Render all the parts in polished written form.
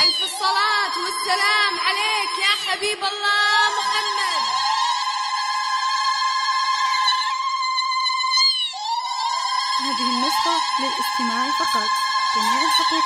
ألف الصلاة والسلام عليك يا حبيب الله محمد. هذه النسخة للاستماع فقط. جميع الحقوق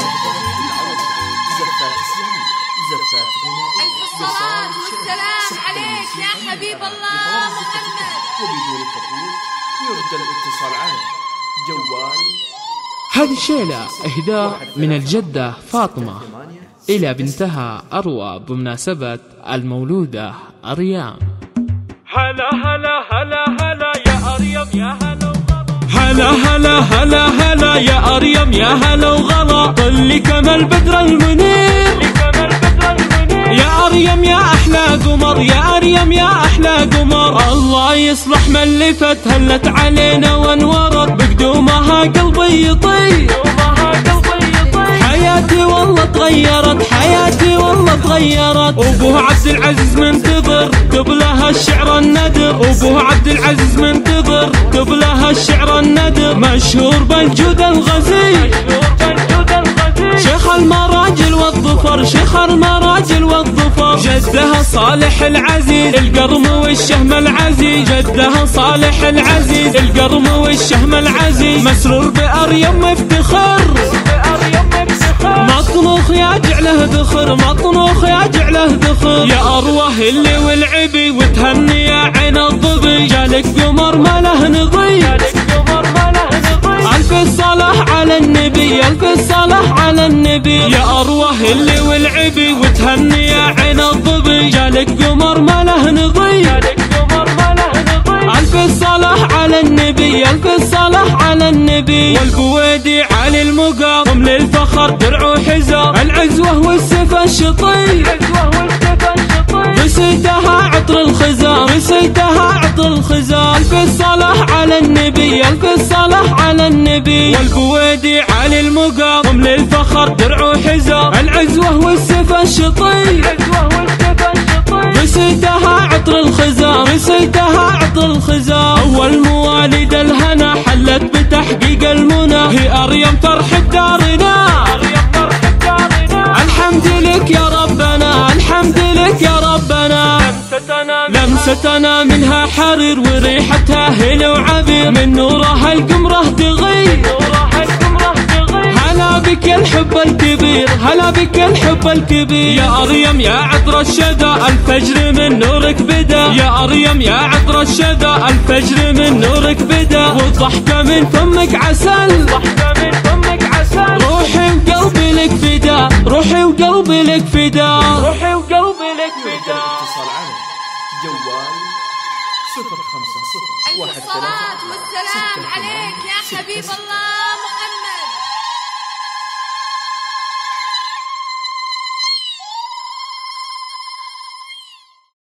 ألف الصلاة والسلام عليك يا حبيب الله محمد. وبدون التطوير يرد الاتصال على جوال. هذه الشيلة إهداء من الجدة فاطمة إلى بنتها أروى بمناسبة المولودة أريام. هلا هلا هلا هلا يا أريم يا هلا هلا هلا هلا هلا يا أريم يا هلا وغلا. طلي كما البدر المنير يا أريم يا أحلى قمر يا أريم يا أحلى قمر. الله يصلح من اللي هلت علينا وانورت بقدومها قلبي يطير. حياتي والله تغيرت حياتي والله تغيرت. أبوه عبد العزيز منتظر كتب لها الشعر الندر. أبوه عبد العزيز منتظر كتب لها الشعر الندر. مشهور بالجود الغزير شيخ المراجل والظفر شيخ المراجل والظفر. جدها صالح العزيز القرم والشهم العزيز. جدها صالح العزيز القرم والشهم العزيز. مسرور بأريم مفتخر مطنوخ يا جعله ذخر مطنوخ يا جعله ذخر. يا أروى اللي والعبي وتهني يا عين الظبي. جالك قمر ما له نظير. ألف الصلاة على النبي ألف الصلاة على النبي. يا أروى اللي والعبي وتهني يا عين الظبي. جالك قمر ما له نظير. ألف الصلاة على النبي ألف الصلاة على النبي. والبويدي علي المقام للفخر درع وحزام. العزوة والسفا الشطير رسيتها عطر الخزام رسيتها عطر الخزام. ألف الصلاة على النبي ألف الصلاة على النبي. والبويدي علي المقام للفخر درع وحزام. العزوة والسفا الشطير رسيتها عطر الخزام رسيتها عطر الخزام. أول مواليد الهنا حلت بتحقيق المنى. هي أريم فرح دارنا. الحمد لك يا ربنا الحمد لك يا ربنا. لمستنا منها حرير وريحتها هل وعبير. من نورها القمرة تغير. هلا بك الحب الكبير هلا بك الحب الكبير. يا أريم يا عطر الشدى الفجر من نورك بدا. يا أريم يا عطر الشدى الفجر من نورك بدا. والضحكة من فمك عسل روحي وقلبي لك فدا روحي وقلبي لك فدا روحي وقلبي لك فدا. اتصال على جوال 050 ألف الصلاة والسلام عليك يا حبيب الله